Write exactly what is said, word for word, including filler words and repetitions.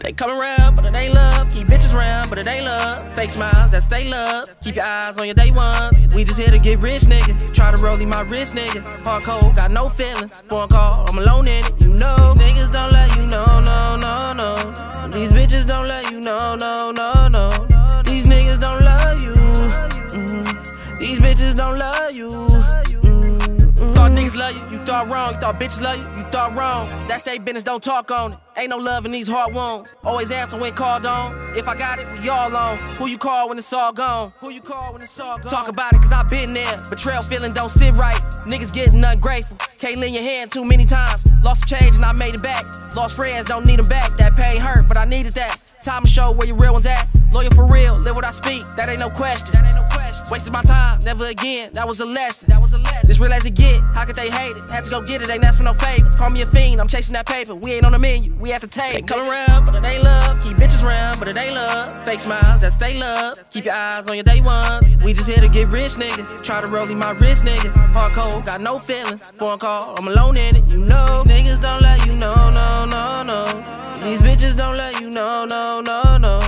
They come around, but it ain't love. Keep bitches round, but it ain't love. Fake smiles, that's fake love. Keep your eyes on your day ones. We just here to get rich, nigga. Try to rollie my wrist, nigga. Hardcore, got no feelings. Phone call, I'm alone in it, you know. These niggas don't let you know, no, no, no. These bitches don't let you know, no, no, no. These niggas don't love you. Mm. These bitches don't love you. Mm. Thought niggas love you, you thought wrong. You thought bitches love you, you thought wrong. That's they business, don't talk on it. Ain't no love in these heart wounds. Always answer when called on. If I got it, we all on. Who you call when it's all gone? Who you call when it's all gone? Talk about it, cause I been there. Betrayal feeling don't sit right. Niggas getting ungrateful. Can't lend your hand too many times. Lost some change and I made it back. Lost friends, don't need them back. That pain hurt, but I needed that. Time to show where your real ones at. Loyal for real, live what I speak. That ain't no question. That ain't no question. Wasted my time, never again. That was a lesson. That was a lesson. This real as it get. How could they hate it? Had to go get it. Ain't ask for no favors. Call me a fiend. I'm chasing that paper. We ain't on the menu. We at the table. They come around, but it ain't love. Keep bitches round, but it ain't love. Fake smiles, that's fake love. Keep your eyes on your day ones. We just here to get rich, nigga. Try to rollie my wrist, nigga. Hardcore, got no feelings. Phone call, I'm alone in it, you know. These niggas don't let you know, no, no, no. These bitches don't let you know, no, no, no.